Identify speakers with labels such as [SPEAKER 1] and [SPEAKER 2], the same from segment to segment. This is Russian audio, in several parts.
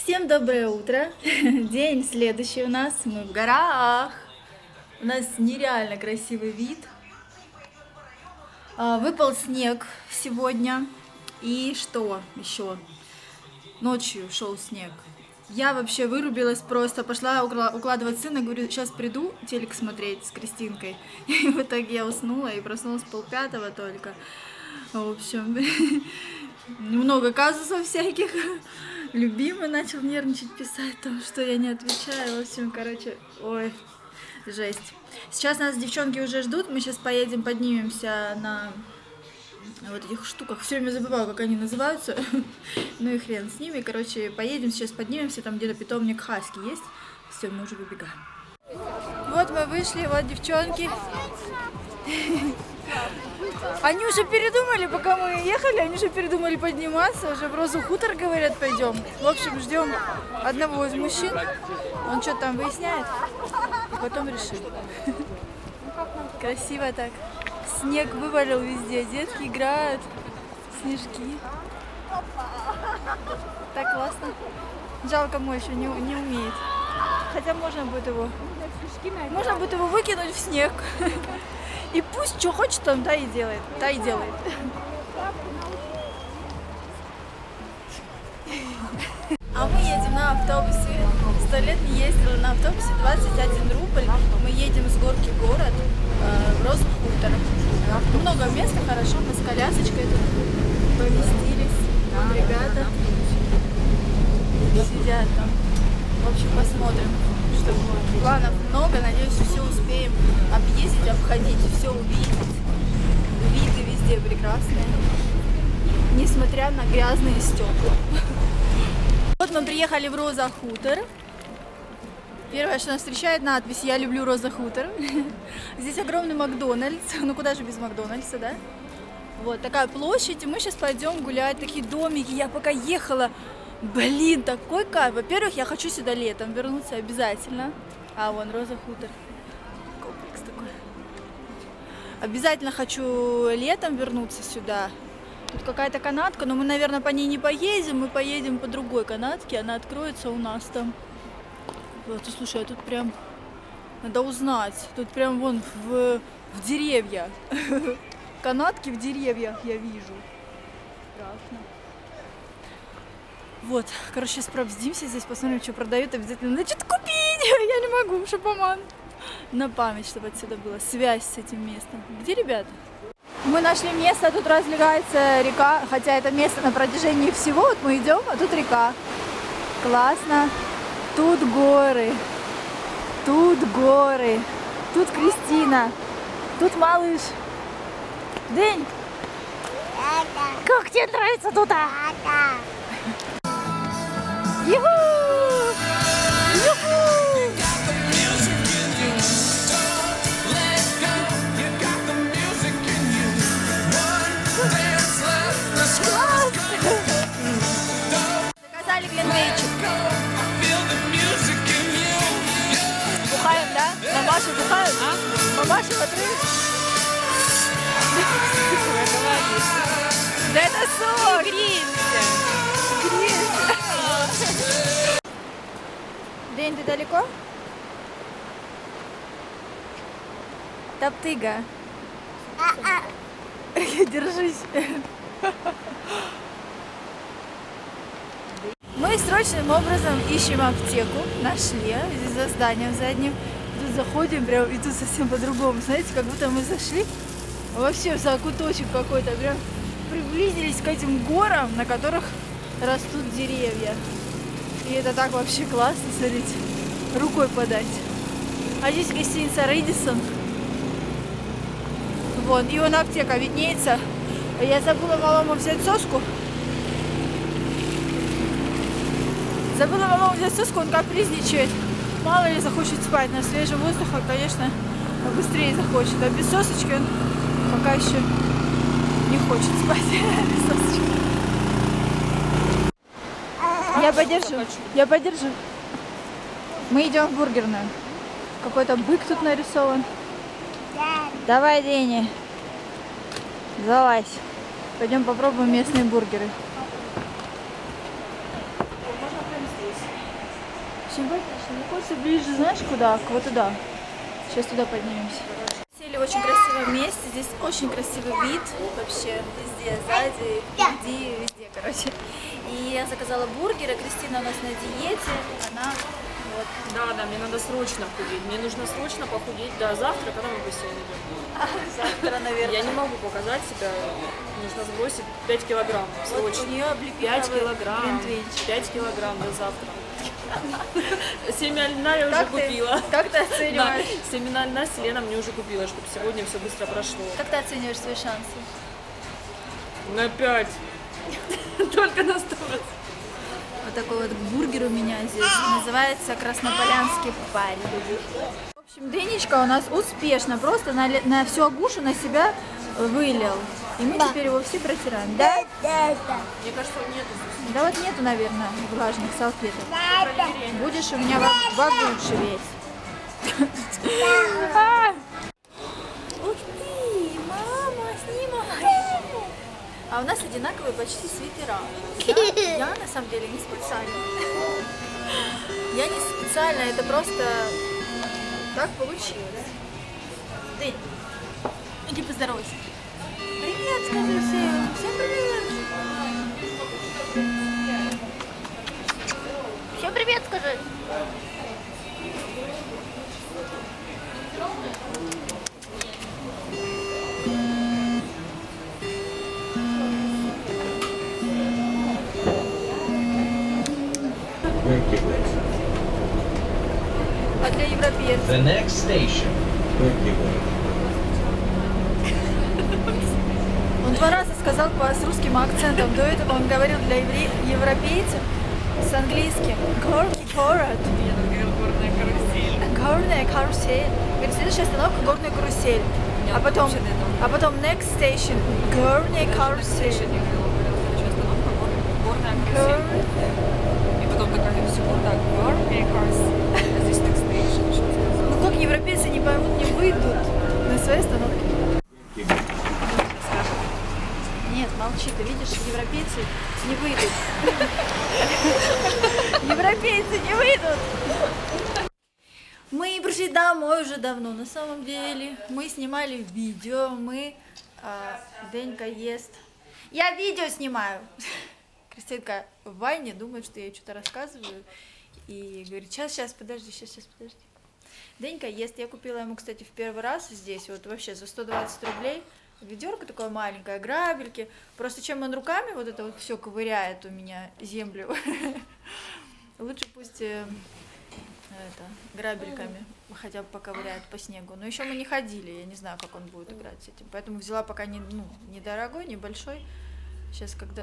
[SPEAKER 1] Всем доброе утро! День следующий у нас, мы в горах. У нас нереально красивый вид. Выпал снег сегодня. И что еще? Ночью шел снег. Я вообще вырубилась просто, пошла укладывать сына, говорю, сейчас приду телек смотреть с Кристинкой. И в итоге я уснула и проснулась 4:30 только. В общем, много казусов всяких. Любимый начал нервничать, писать, там, что я не отвечаю. В общем, короче, ой, жесть. Сейчас нас девчонки уже ждут, мы сейчас поедем, поднимемся на вот этих штуках. Все время забываю, как они называются. Ну и хрен с ними. Короче, поедем, сейчас поднимемся, там где-то питомник хаски есть. Все, мы уже выбегаем. Вот мы вышли, вот девчонки. Они уже передумали, пока мы ехали, они уже передумали подниматься, уже в Розу Хутор, говорят, пойдем. В общем, ждем одного из мужчин, он что-то там выясняет, и потом решим. Красиво так. Снег вывалил везде, детки играют, снежки. Так классно. Жалко, мой еще не умеет. Хотя можно будет его выкинуть в снег. И пусть что хочет, он та и делает. А мы едем на автобусе. 100 лет не ездила на автобусе, 21 рубль. Мы едем с горки в город, в Розу Хутор. Много места, хорошо, мы с колясочкой тут поместились. Вон ребята сидят там. В общем, посмотрим, что будет. Планов много, надеюсь, все успеем объездить, обходить, все увидеть. Виды везде прекрасные, несмотря на грязные стекла. Вот мы приехали в Роза Хутор. Первое, что нас встречает, надпись «Я люблю Роза Хутор». Здесь огромный Макдональдс. Ну куда же без Макдональдса, да? Вот такая площадь, и мы сейчас пойдем гулять. Такие домики. Я пока ехала, блин, такой кайф. Во-первых, я хочу сюда летом вернуться обязательно. А вон Роза Хутор. Комплекс такой. Обязательно хочу летом вернуться сюда. Тут какая-то канатка, но мы, наверное, по ней не поедем. Мы поедем по другой канатке. Она откроется у нас там. Вот, слушай, а тут прям надо узнать. Тут прям вон в деревья. Канатки в деревьях я вижу. Страшно. Вот, короче, сейчас пробздимся здесь, посмотрим, что продают. Обязательно надо что-то купить. Я не могу, шапоман. На память, чтобы отсюда была связь с этим местом. Где ребята? Мы нашли место, тут разливается река. Хотя это место на протяжении всего. Вот мы идем, а тут река. Классно. Тут горы. Тут горы. Тут Кристина. Тут малыш. День. Как тебе нравится тут? Юху! Юху! Заказали глинтвейчик. Бухаем, да? Мамаша бухают? Мамаша в отрыв? Да это сок! Греемся! День, ты далеко? Топтыга. Держись. Мы срочным образом ищем аптеку. Нашли. Здесь за зданием задним. Тут заходим прям, и тут совсем по-другому. Знаете, как будто мы зашли вообще в закуточек какой-то. Прям приблизились к этим горам, на которых растут деревья. И это так вообще классно, смотрите, рукой подать. А здесь гостиница Рэдисон. Вон, и вон аптека виднеется. Я забыла малому взять соску. Он капризничает. Мало ли захочет спать. На свежем воздухе, конечно, быстрее захочет. А без сосочки он пока еще не хочет спать. Без сосочки. Я подержу. Мы идем в бургерную. Какой-то бык тут нарисован. Давай, Дени. Залазь. Пойдем попробуем местные бургеры. Можно прямо здесь. Симпатично. Мне хочется ближе, знаешь, куда? Вот туда. Сейчас туда поднимемся. Сели в очень красивом месте. Здесь очень красивый вид. Вообще везде, сзади, впереди, везде, короче. И я заказала бургеры. Кристина у нас на диете. Она вот.
[SPEAKER 2] Да, мне надо срочно худеть. Мне нужно срочно похудеть до завтра, когда мы в бассейн идем.
[SPEAKER 1] Завтра, наверное.
[SPEAKER 2] Я не могу показать себя. Нужно сбросить 5 килограмм. Срочно.
[SPEAKER 1] Вот у нее
[SPEAKER 2] 5 килограмм. 5 килограмм до завтра. Семя льна я уже купила.
[SPEAKER 1] Как ты оцениваешь?
[SPEAKER 2] Семена льна Селена мне уже купила, чтобы сегодня все быстро прошло.
[SPEAKER 1] Как ты оцениваешь свои шансы?
[SPEAKER 2] На 5. Только на 100%.
[SPEAKER 1] Вот такой вот бургер у меня здесь. Называется краснополянский парень. В общем, Денечка у нас успешно просто на всю агушу на себя вылил. И мы теперь его все протираем. Да?
[SPEAKER 2] Мне кажется, нету.
[SPEAKER 1] Да вот нету, наверное, влажных салфеток. Будешь у меня в агуше весь. Ух ты, мама, снимай. А у нас одинаковые почти свитера. Я на самом деле не специально. Я не специально, это просто так получилось. Дэнь, иди поздоровайся. Привет, скажи всем. Всем привет. Всем привет, скажи. А для европейцев?
[SPEAKER 3] The next station.
[SPEAKER 1] Он 2 раза сказал с русским акцентом. До этого он говорил для европейцев с английским. Горный город.
[SPEAKER 2] Горная карусель.
[SPEAKER 1] Горная карусель. Говорит, следующая остановка горная карусель. А потом next station. Горная карусель.
[SPEAKER 2] Горная карусель. И потом такая секунда. Горная карусель. А здесь next station.
[SPEAKER 1] Ну как европейцы не поймут, не выйдут на своей остановке? Нет, молчи, ты видишь, европейцы не выйдут. Европейцы не выйдут. Мы пришли домой уже давно, на самом деле. Мы снимали видео, Денька ест. Я видео снимаю. Кристинка в ванне думает, что я что-то рассказываю. И говорит, сейчас, подожди. Денька ест. Я купила ему, кстати, в первый раз здесь, вот вообще за 120 рублей. Ведерко такое маленькое, грабельки. Просто чем он руками вот это вот все ковыряет у меня землю, лучше пусть грабельками хотя бы поковыряет по снегу. Но еще мы не ходили, я не знаю, как он будет играть с этим. Поэтому взяла пока недорогой, небольшой. Сейчас когда...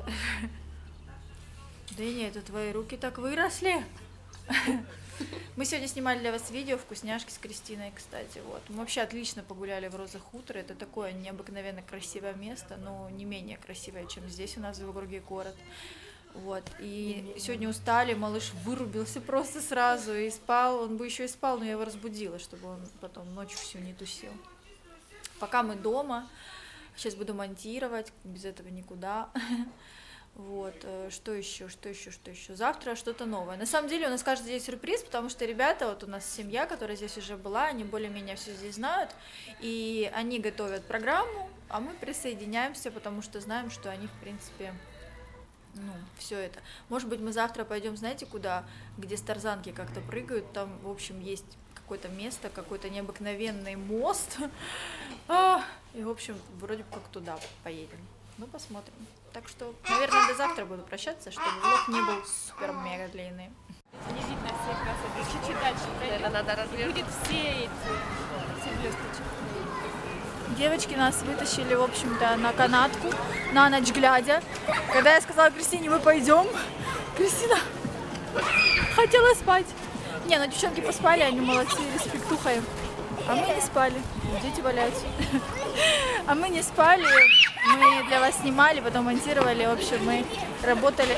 [SPEAKER 1] Дэня, это твои руки так выросли. Мы сегодня снимали для вас видео вкусняшки с Кристиной, кстати. Вот. Мы вообще отлично погуляли в Роза Хутор. Это такое необыкновенно красивое место, но не менее красивое, чем здесь у нас в округе город. Вот. И сегодня устали, малыш вырубился просто сразу и спал. Он бы еще и спал, но я его разбудила, чтобы он потом ночью всю не тусил. Пока мы дома. Сейчас буду монтировать, без этого никуда. Вот, что еще? Завтра что-то новое. На самом деле у нас каждый день сюрприз, потому что ребята, вот у нас семья, которая здесь уже была, они более-менее все здесь знают, и они готовят программу, а мы присоединяемся, потому что знаем, что они, в принципе, все это. Может быть, мы завтра пойдем, знаете, куда? Где с тарзанки как-то прыгают, там, в общем, есть какое-то место, какой-то необыкновенный мост, и, в общем, вроде бы как туда поедем. Ну, посмотрим. Так что, наверное, до завтра буду прощаться, чтобы влог не был супер-мега длинный.
[SPEAKER 2] Не видно всех красоты. Чуть-чуть дальше пройдем. Надо развернуть. Будет все блесточки.
[SPEAKER 1] Девочки нас вытащили, в общем-то, на канатку, на ночь глядя. Когда я сказала Кристине, мы пойдем, Кристина хотела спать. Не, ну девчонки поспали, они молодцы, респектуха им. А мы не спали, дети валяются. А мы не спали, мы для вас снимали, потом монтировали, в общем, мы работали.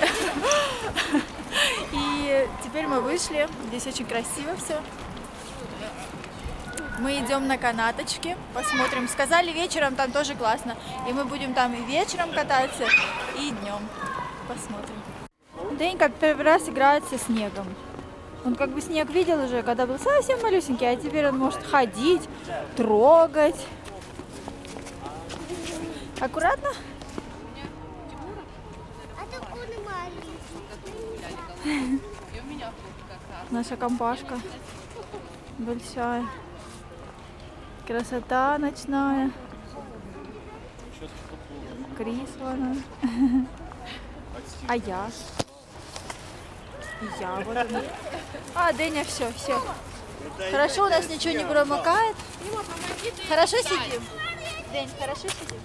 [SPEAKER 1] И теперь мы вышли, здесь очень красиво все. Мы идем на канаточке, посмотрим. Сказали, вечером там тоже классно, и мы будем там и вечером кататься, и днем. Посмотрим. Денька первый раз играет со снегом. Он как бы снег видел уже, когда был совсем малюсенький, а теперь он может ходить, трогать. Аккуратно. Наша компашка большая. Красота ночная. Крис вон. А я? И я вот. А, Дэня, все. Хорошо, у нас ничего не промокает. Хорошо сидим? Дэнь, хорошо сидим?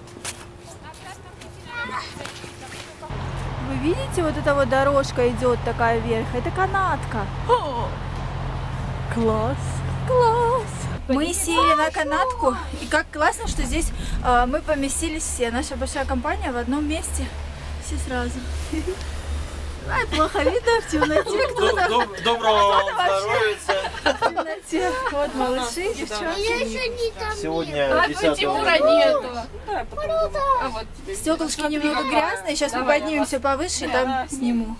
[SPEAKER 1] Вы видите, вот эта вот дорожка идет такая вверх? Это канатка. О! Класс! Мы сели на канатку, и как классно, что здесь мы поместились все, наша большая компания в одном месте, все сразу. Ай, плохо видно в темноте, кто-то...
[SPEAKER 3] Доброго здоровья!
[SPEAKER 1] В темноте. Вот малыши, девчонки.
[SPEAKER 3] Сегодня 10
[SPEAKER 2] Тимура нету.
[SPEAKER 1] Стеклышки немного грязные, сейчас мы поднимемся повыше и там сниму.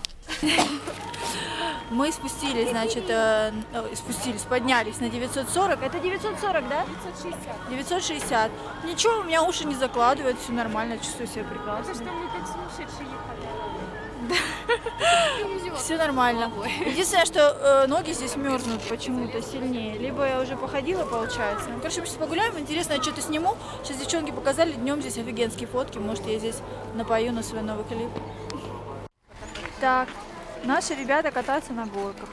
[SPEAKER 1] Мы спустились, значит, поднялись на 940. Это 940, да? 960. 960. Ничего, у меня уши не закладывают, все нормально, чувствую себя прекрасно.
[SPEAKER 2] Что мы как сумасшедшие ехали.
[SPEAKER 1] Все нормально. Единственное, что ноги здесь мерзнут почему-то сильнее. Либо я уже походила, получается. Ну, короче, мы сейчас погуляем. Интересно, я что-то сниму. Сейчас девчонки показали днем здесь офигенские фотки. Может, я здесь напою на свой новый клип. Так. Наши ребята катаются на горках.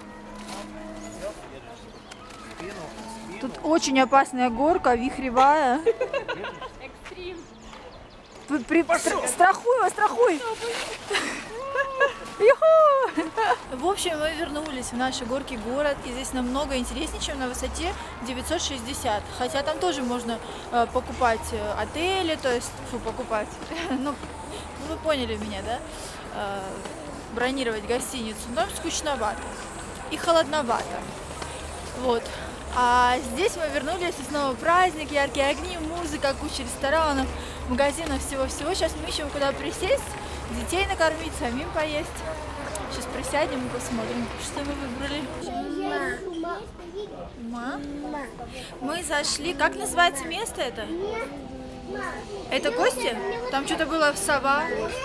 [SPEAKER 1] Тут очень опасная горка, вихревая. Страхуй! В общем, мы вернулись в наши горки город, и здесь намного интереснее, чем на высоте 960. Хотя там тоже можно покупать отели, то есть, ну, вы поняли меня, да? Бронировать гостиницу, но скучновато и холодновато. Вот. А здесь мы вернулись, и снова праздник, яркие огни, музыка, куча ресторанов, магазинов, всего-всего. Сейчас мы ищем, куда присесть, детей накормить, самим поесть. Сейчас присядем и посмотрим, что мы выбрали. Мы зашли. Как называется место это? Это гости? Там что-то было сова.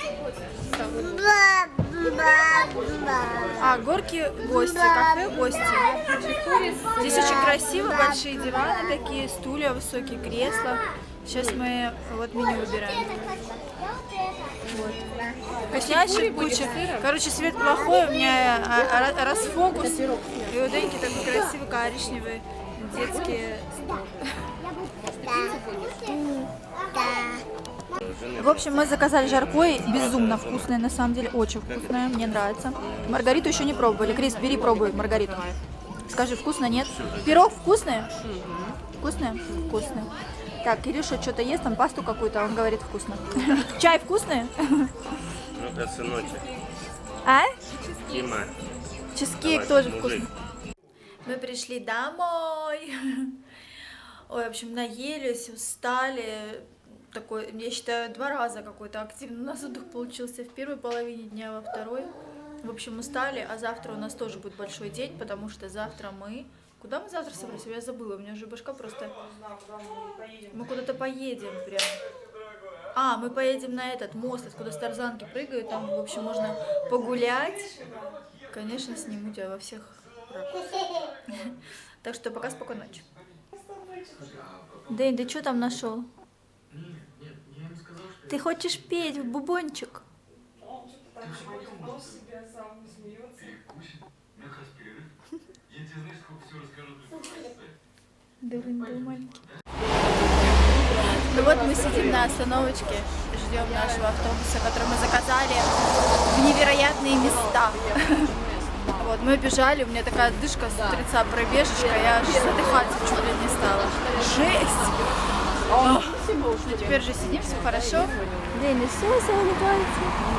[SPEAKER 1] А, горки гости, кафе гости. Здесь очень красиво, большие диваны такие, стулья, высокие кресла. Сейчас мы вот меню выбираем. Вот. Вкусняшек куча. Короче, свет плохой, у меня расфокус. И у Деньки такой красивый коричневый детский стол. В общем, мы заказали жаркое, безумно вкусное, на самом деле, очень вкусное, мне нравится. Маргариту еще не пробовали. Крис, бери, пробуй маргариту. Скажи, вкусно, нет? Пирог вкусный? Вкусный? Вкусный. Так, Кирюша что-то ест, там пасту какую-то, он говорит вкусно. Чай вкусный?
[SPEAKER 3] Ну, это сыночек.
[SPEAKER 1] А?
[SPEAKER 3] Дима.
[SPEAKER 1] Чизкейк тоже вкусный. Мы пришли домой. Ой, в общем, наелись, устали. Такой, я считаю, 2 раза какой-то активный у нас отдых получился в первой половине дня, во второй. В общем, устали, а завтра у нас тоже будет большой день, потому что завтра мы... Куда мы завтра собрались? Я забыла, у меня уже башка просто... Мы куда-то поедем прям. А, мы поедем на этот мост, откуда с тарзанки прыгают, там, в общем, можно погулять. Конечно, сниму тебя во всех ракурсах. Так что пока, спокойной ночи. Дэнь, ты что там нашел? Ты хочешь петь в бубончик? Ну вот мы сидим на остановочке, ждем нашего автобуса, который мы заказали в невероятные места. Вот, мы бежали, у меня такая дышка с утреца, пробежечка, я аж задыхаться чуть ли не стала. Жесть! Ну, теперь же сидим, все хорошо. Лена все улыбается.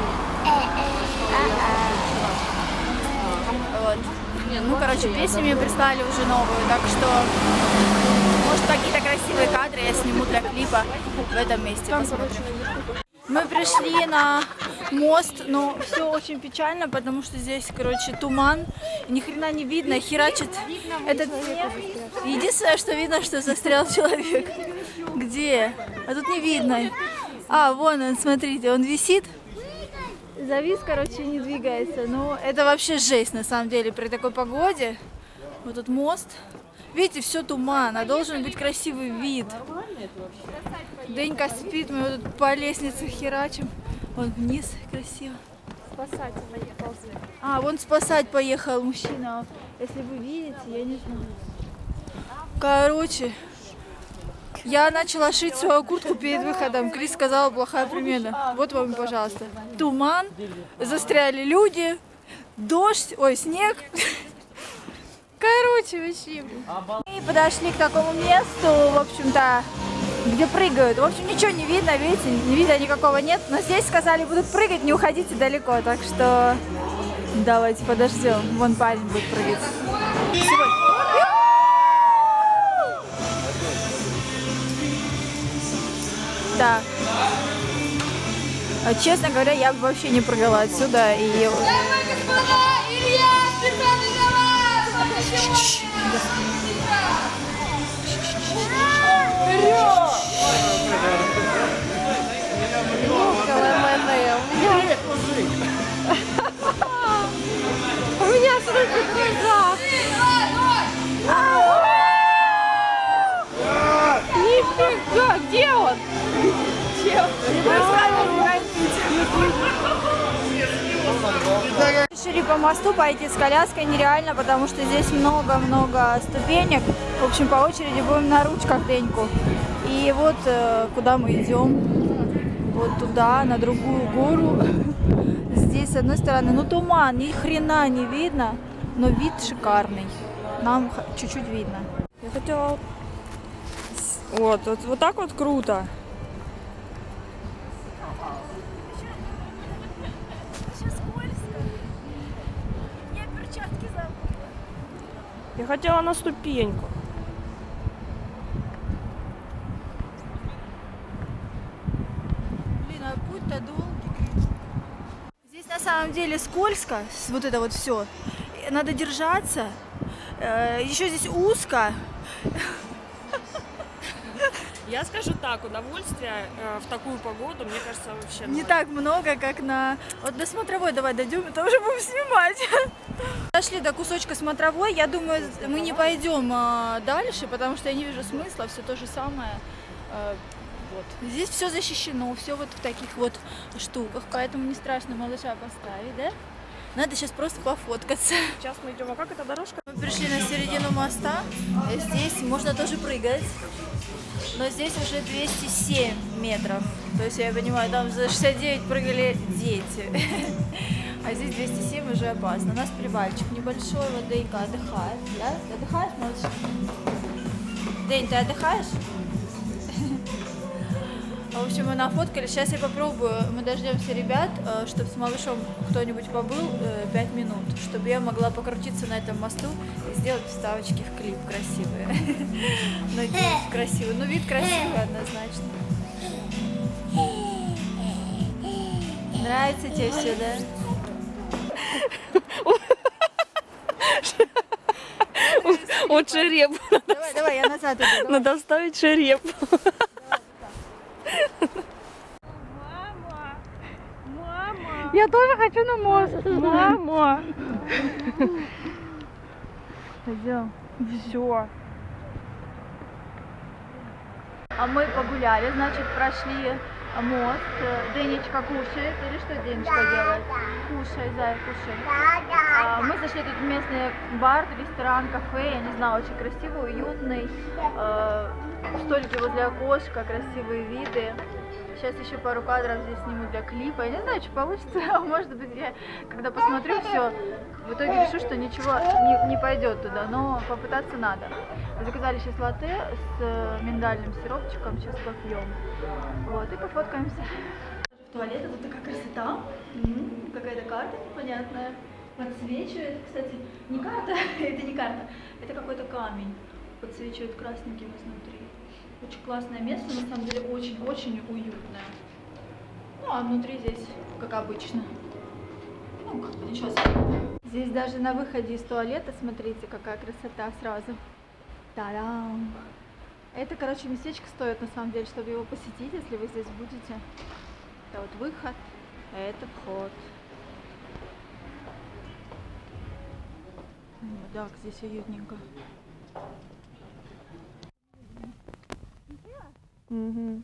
[SPEAKER 1] Вот. Ну, короче, песню мне прислали уже новую, так что, может, какие-то красивые кадры я сниму для клипа в этом месте, посмотрим. Мы пришли на мост, но все очень печально, потому что здесь, короче, туман. Ни хрена не видно, херачит этот снег. Единственное, что видно, что застрял человек. Где? А тут не видно. А, вон он, смотрите, он висит. Завис, короче, не двигается. Ну, это вообще жесть, на самом деле, при такой погоде. Вот тут мост. Видите, все туман, а должен быть красивый вид. Денька спит, мы вот тут по лестнице херачим. Вон вниз красиво.
[SPEAKER 2] Спасать ползли.
[SPEAKER 1] А, вон спасать поехал мужчина. Если вы видите, я не знаю. Короче, я начала шить свою куртку перед выходом. Крис сказала, плохая примена. Вот вам, пожалуйста. Туман, застряли люди, дождь, ой, снег. Короче, вообще. Мы подошли к такому месту, в общем-то, где прыгают. В общем, ничего не видно, видите, вида никакого нет. Но здесь сказали, будут прыгать, не уходите далеко. Так что давайте подождем. Вон парень будет прыгать. Так. Честно говоря, я бы вообще не прыгала отсюда. И...
[SPEAKER 2] У меня слышит глаза. Нифига, где он?
[SPEAKER 1] Решили по мосту пойти с коляской нереально, потому что здесь много-много ступенек. В общем, по очереди будем на ручках Деньку. И вот куда мы идем. Вот туда, на другую гору. Здесь с одной стороны, ну туман, ни хрена не видно, но вид шикарный. Нам чуть-чуть видно.
[SPEAKER 2] Я хотела... Вот так вот круто. Я хотела на ступеньку.
[SPEAKER 1] Блин, а путь-то долгий. Здесь на самом деле скользко, вот это вот все. Надо держаться. Еще здесь узко.
[SPEAKER 2] Я скажу так, удовольствия в такую погоду, мне кажется, вообще...
[SPEAKER 1] Не так много, как на... Вот до смотровой давай дойдем, и тоже будем снимать. Дошли до кусочка смотровой, я думаю, мы не пойдем дальше, потому что я не вижу смысла, все то же самое. Вот. Здесь все защищено, все вот в таких вот штуках, поэтому не страшно малыша поставить, да? Надо сейчас просто пофоткаться.
[SPEAKER 2] Сейчас мы идем, а как эта дорожка?
[SPEAKER 1] Мы пришли на середину моста, здесь можно тоже прыгать. Но здесь уже 207 метров. То есть, я понимаю, там за 69 прыгали дети. А здесь 207 уже опасно. У нас привальчик небольшой, вот Денька отдыхает. Да? Ты отдыхаешь, малыш? День, ты отдыхаешь? В общем, мы нафоткали. Сейчас я попробую. Мы дождемся ребят, чтобы с малышом кто-нибудь побыл 5 минут, чтобы я могла покрутиться на этом мосту и сделать вставочки в клип красивые. Надеюсь, красивый. Ну, вид красивый однозначно. Нравится тебе все, да?
[SPEAKER 2] Вот шереп.
[SPEAKER 1] Давай, я назад иду.
[SPEAKER 2] Надо вставить шереп.
[SPEAKER 1] Мама! Я тоже хочу на мост. Мама! Пойдем.
[SPEAKER 2] Все.
[SPEAKER 1] А мы погуляли, значит, прошли мост. Денечка кушает. Или что Денечка делает? Кушай, зай, кушай. Мы зашли тут в местный бар, ресторан, кафе. Я не знаю, очень красивый, уютный. Столики возле окошка, красивые виды. Сейчас еще пару кадров здесь сниму для клипа. Я не знаю, что получится. Может быть, я когда посмотрю все, в итоге решу, что ничего не пойдет туда. Но попытаться надо. Заказали сейчас латте с миндальным сиропчиком. Сейчас попьем. Вот, и пофоткаемся. В туалете тут такая красота. Какая-то карта непонятная. Подсвечивает. Кстати, не карта, это не карта. Это какой-то камень. Подсвечивает красненьким изнутри. Очень классное место, на самом деле очень-очень уютное. Ну, а внутри здесь, как обычно. Ну, как бы ничего особенного. Здесь даже на выходе из туалета, смотрите, какая красота сразу. Та-дам! Это, короче, местечко стоит, на самом деле, чтобы его посетить, если вы здесь будете. Это вот выход, а это вход. Да, здесь уютненько. Угу.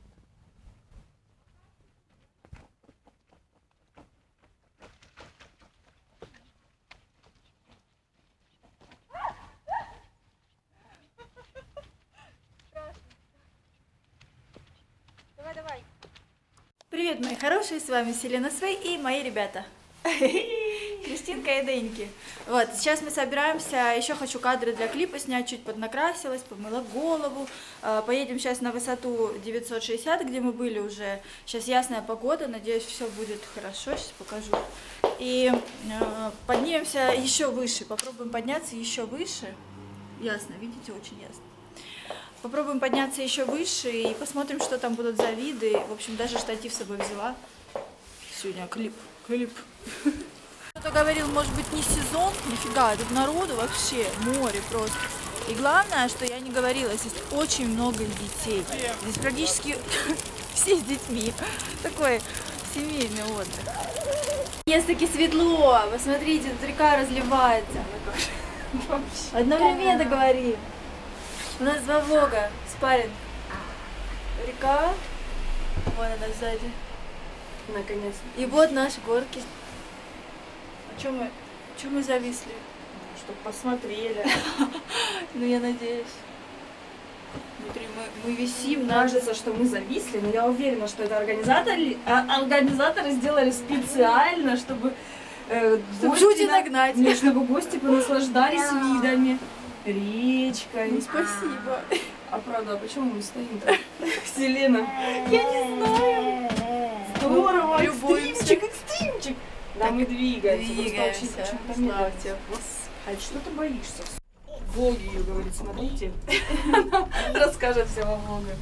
[SPEAKER 1] Давай. Привет, мои хорошие, с вами Селена Свей и мои ребята. Кристинка и Деньки. Вот, сейчас мы собираемся, еще хочу кадры для клипа снять, чуть поднакрасилась, помыла голову. Поедем сейчас на высоту 960, где мы были уже. Сейчас ясная погода, надеюсь, все будет хорошо, сейчас покажу. И поднимемся еще выше, попробуем подняться еще выше. Ясно, видите, очень ясно. Попробуем подняться еще выше и посмотрим, что там будут за виды. В общем, даже штатив с собой взяла. Сегодня клип. Кто-то говорил, может быть, не сезон. Нифига, тут народу вообще море просто. И главное, что я не говорила, здесь очень много детей. Здесь практически все с детьми. Такой семейный отдых. Здесь таки светло. Посмотрите, тут река разливается. Одновременно говорим. У нас два влога, спарринг. Река, вон она сзади.
[SPEAKER 2] Наконец.
[SPEAKER 1] И вот наши горки. А чё мы зависли?
[SPEAKER 2] Чтобы посмотрели.
[SPEAKER 1] Ну, я надеюсь. Внутри мы висим.
[SPEAKER 2] Кажется, что мы зависли, но я уверена, что это организаторы сделали специально, чтобы
[SPEAKER 1] люди нагнать.
[SPEAKER 2] Нет, чтобы гости понаслаждались видами. Речкой.
[SPEAKER 1] Ну, спасибо.
[SPEAKER 2] А правда, а почему мы стоим-то? Селена.
[SPEAKER 1] Я не знаю.
[SPEAKER 2] Здорово,
[SPEAKER 1] Любуемся.
[SPEAKER 2] экстримчик. Да, мы двигаемся.
[SPEAKER 1] Двигаемся. Слава тебе.
[SPEAKER 2] А что ты боишься? Влоги ее говорит, смотрите. Расскажет все во влогах.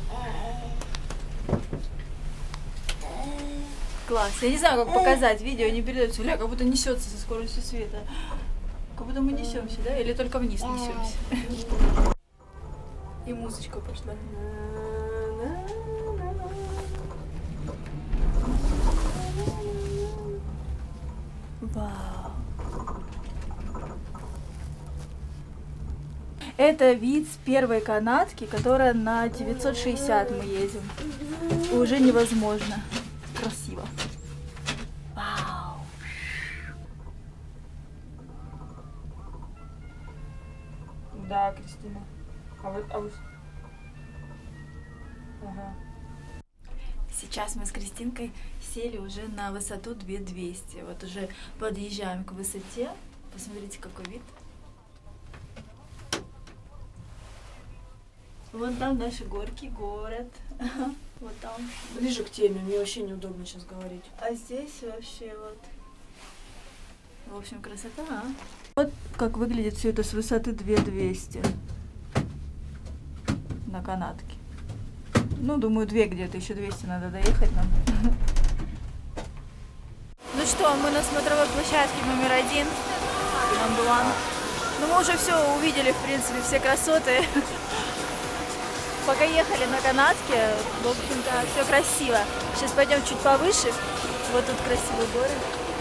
[SPEAKER 1] Класс. Я не знаю, как показать. Видео не передается. Ля, как будто несется со скоростью света. Как будто мы несемся, да? Или только вниз несемся? И музычка пошла. Вау. Это вид с первой канатки, которая на 960 мы едем. Уже невозможно. Красиво. Вау.
[SPEAKER 2] Да, Кристина. А вы... Ага.
[SPEAKER 1] Сейчас мы с Кристинкой сели уже на высоту 2200. Вот уже подъезжаем к высоте. Посмотрите, какой вид. Вон там наши горки, город. Вот там.
[SPEAKER 2] Ближе к теме, мне вообще неудобно сейчас говорить.
[SPEAKER 1] А здесь вообще вот. В общем, красота, а? Вот как выглядит все это с высоты 2200. На канатке. Ну, думаю, 2 где-то, еще 200 надо доехать нам. Ну что, мы на смотровой площадке номер 1. Number 1. Ну, мы уже все увидели, в принципе, все красоты. Пока ехали на канатке, в общем-то, все красиво. Сейчас пойдем чуть повыше. Вот тут красивые горы.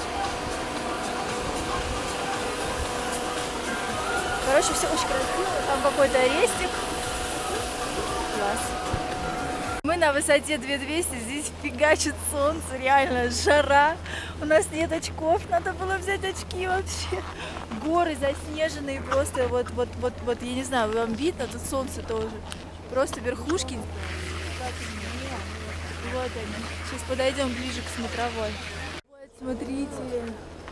[SPEAKER 1] Короче, все очень красиво. Там какой-то рестик. Класс. Мы на высоте 2200, здесь фигачит солнце, реально жара. У нас нет очков, надо было взять очки вообще. Горы заснеженные просто, вот, я не знаю, вам видно, тут солнце тоже. Просто верхушки. Вот они. Сейчас подойдем ближе к смотровой. Вот, смотрите.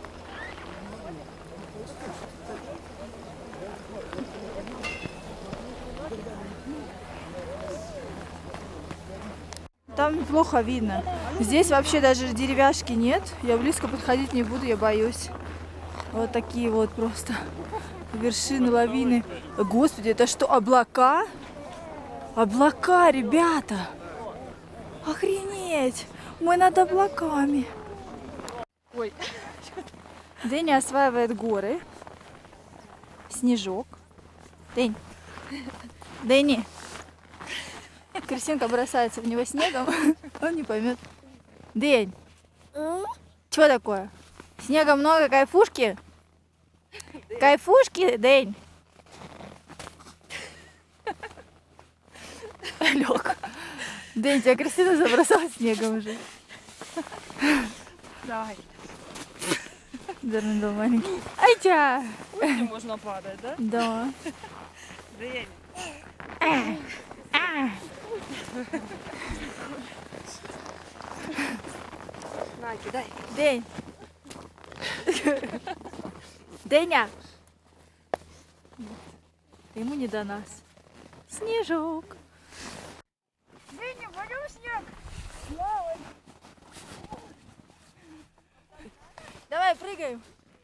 [SPEAKER 1] Там плохо видно. Здесь вообще даже деревяшки нет. Я близко подходить не буду, я боюсь. Вот такие вот просто вершины лавины. Господи, это что, облака? Облака, ребята! Охренеть! Мы над облаками.
[SPEAKER 2] Ой.
[SPEAKER 1] Дэнни осваивает горы. Снежок. Дэнни. Кристинка бросается в него снегом. Он не поймет. Дэнь. Что такое? Снега много, кайфушки? Кайфушки, Дэнь? Лёг. Дэнь, тебя Кристина забросала снегом уже.
[SPEAKER 2] Давай.
[SPEAKER 1] Дурный маленький. Ай-тя!
[SPEAKER 2] Можно падать, да?
[SPEAKER 1] Да.
[SPEAKER 2] Дэнь. На, кидай.
[SPEAKER 1] Дэнь. Дэня. Ему не до нас. Снежок. Дэнни, пойдем снег. Давай, прыгаем.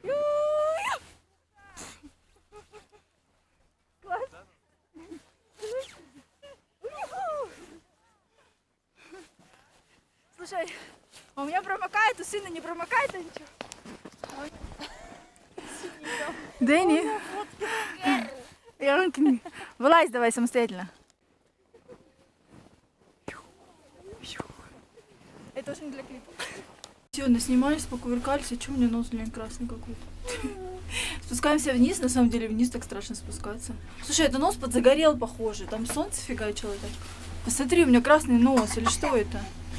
[SPEAKER 1] Класс. Слушай, а у меня промокает, у сына не промокает, а ничего? Дэнни, вылазь давай самостоятельно. Это очень для клипа. Все, наснимались, покувыркались, а что у меня нос, блин, красный какой-то? Спускаемся вниз, на самом деле вниз так страшно спускаться. Слушай, это нос подзагорел, похоже, там солнце фигачило так. Посмотри, у меня красный нос, или что это?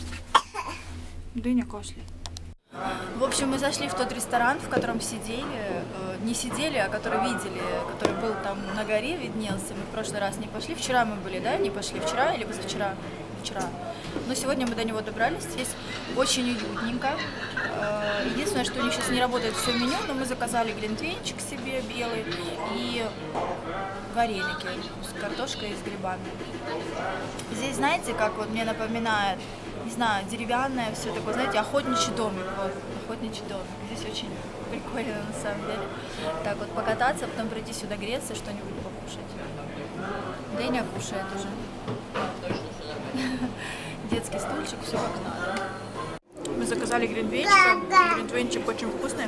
[SPEAKER 1] Дыня кашляет. В общем, мы зашли в тот ресторан, в котором сидели, не сидели, а который видели, который был там на горе, виднелся. Мы в прошлый раз не пошли, вчера мы были, да, не пошли, вчера или позавчера? Вчера. Но сегодня мы до него добрались, здесь очень уютненько. Единственное, что у них сейчас не работает все меню, но мы заказали глинтвейнчик себе белый и вареники с картошкой и с грибами. Здесь, знаете, как вот мне напоминает, не знаю, деревянное все такое, знаете, охотничий домик, вот, охотничий домик. Здесь очень прикольно на самом деле. Так вот покататься, потом прийти сюда греться, что-нибудь покушать. Дэня кушает уже. Детский стульчик, все как надо. Мы заказали глинтвейнчик, глинтвейнчик очень вкусный.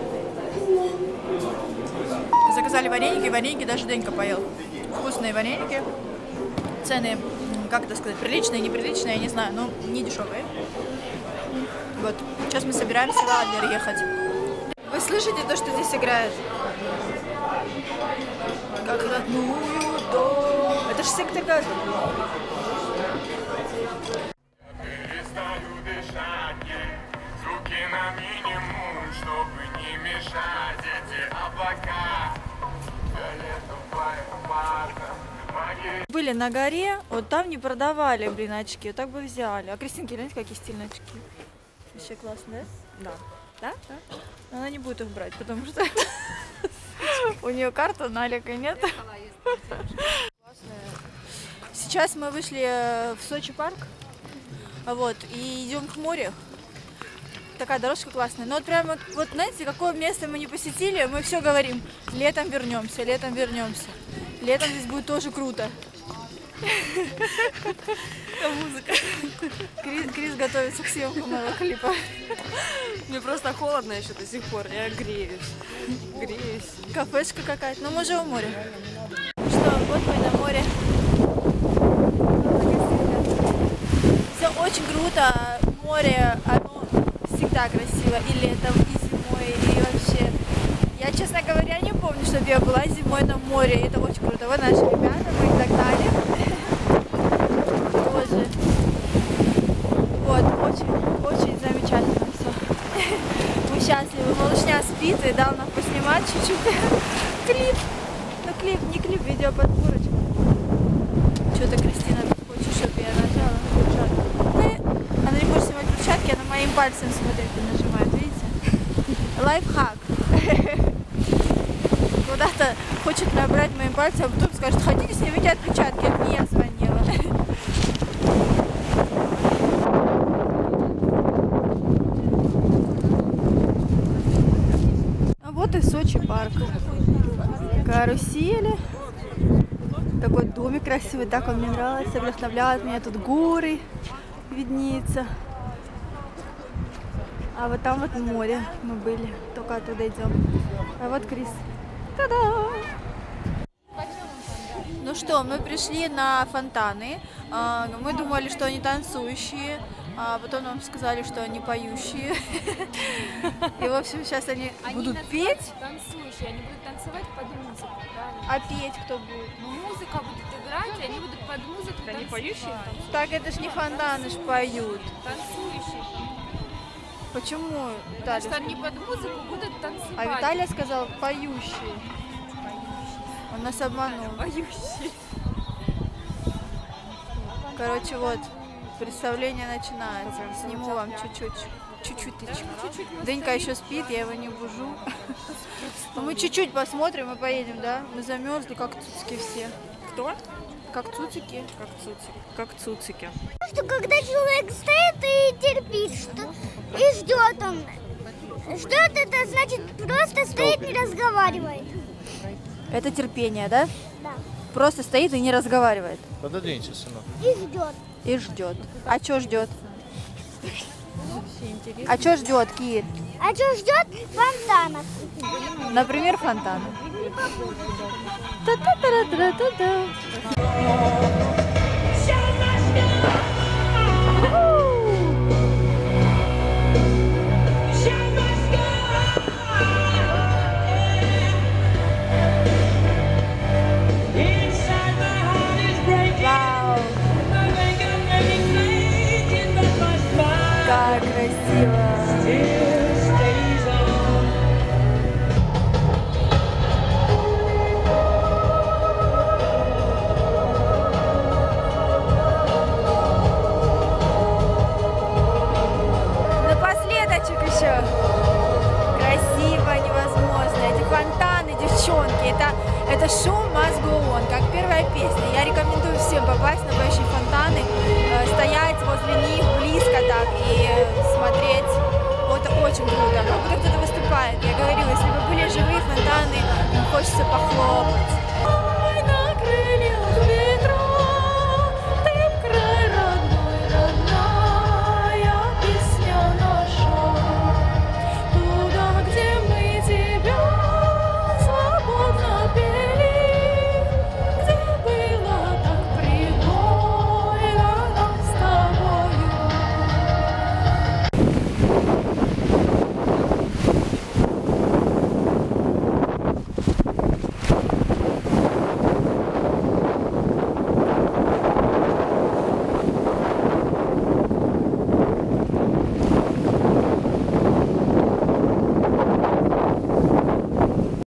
[SPEAKER 1] Заказали вареники даже Денька поел. Вкусные вареники. Цены, как это сказать, приличные, неприличные, я не знаю, но не дешевые. Вот, сейчас мы собираемся в Адлер ехать. Вы слышите то, что здесь играет? Как родную дом. Это же сектор газа. Были на горе, вот там не продавали, блин, очки, вот так бы взяли. А Кристинке, знаете, какие стильные очки? Вообще классно, да? Да? Да? Но она не будет их брать, потому что у нее карта налика нет. Сейчас мы вышли в Сочи парк, вот, и идем к морю. Такая дорожка классная. Но вот прямо, вот знаете, какое место мы не посетили, мы все говорим, летом вернемся, летом вернемся. Летом здесь будет тоже круто.
[SPEAKER 2] Музыка.
[SPEAKER 1] Крис готовится к съемкам моего клипа.
[SPEAKER 2] Мне просто холодно еще до сих пор, я греюсь.
[SPEAKER 1] Кафешка какая-то, но мы же у моря. Что, вот мы на море. Все очень круто. Море, оно всегда красиво. И летом, и зимой, и вообще. Я, честно говоря, не помню, чтобы я была зимой на море. И это очень круто. Вот наши ребята, мы их догнали. Тоже. Вот, очень замечательно все. Мы счастливы. Малышня спит и дал нам поснимать чуть-чуть клип. Ну клип, не клип, видеоподборочка. Что-то Кристина хочет, чтобы я нажала перчатку. Она не может снимать перчатки, она моим пальцем смотрит и нажимает, видите? Лайфхак. Куда-то хочет набрать моим пальцем, а потом скажет, хотите снимите отпечатки, это не я звонила. Вот и Сочи парк. Карусели. Такой домик красивый, так он мне нравится, вдохновляет меня. Тут горы виднеется. А вот там вот море мы были, только оттуда идем. А вот Крис. Та-да! Ну что, мы пришли на фонтаны. Мы думали, что они танцующие, а потом нам сказали, что они поющие. И, в общем, сейчас они будут петь.
[SPEAKER 2] Танцующие, они будут танцевать под музыку, правильно?
[SPEAKER 1] А петь кто будет?
[SPEAKER 2] Ну, музыка будет играть, и они будут под музыку танцевать. Они поющие?
[SPEAKER 1] Так это ж не фонтаны ж поют.
[SPEAKER 2] Танцующие.
[SPEAKER 1] Почему,
[SPEAKER 2] Потому
[SPEAKER 1] Виталий?
[SPEAKER 2] что они под музыку будут танцевать.
[SPEAKER 1] А Виталий сказал поющие. Он нас обманул.
[SPEAKER 2] Поющие.
[SPEAKER 1] Короче, вот, представление начинается. Сниму вам чуть-чуть. Чуть-чуть. Денька еще спит, я его не бужу. Но мы чуть-чуть посмотрим и поедем, да? Мы замерзли, как цуцики все.
[SPEAKER 2] Кто?
[SPEAKER 1] Как цуцики?
[SPEAKER 2] Как цуцики.
[SPEAKER 4] Что когда человек стоит и терпит, что и ждет он. Ждет это значит просто стоит, не разговаривает.
[SPEAKER 1] Это терпение, да?
[SPEAKER 4] Да.
[SPEAKER 1] Просто стоит и не разговаривает.
[SPEAKER 3] Пододвинься, сынок.
[SPEAKER 4] И ждет.
[SPEAKER 1] И ждет. А что ждет? А что ждет, Кир?
[SPEAKER 4] А что ждет? Фонтанов.
[SPEAKER 1] Например, фонтан. Та-та-та-та-та-та. Вау! Как красиво! Напоследочек еще. Красиво, невозможно. Эти фонтаны, девчонки, это шоу must go on, как первая песня. Я рекомендую всем попасть на поющие фонтаны, стоять возле них близко так и смотреть. Вот очень круто, как будто кто-то выступает. Я говорила, если бы были живые фонтаны, хочется похлопать.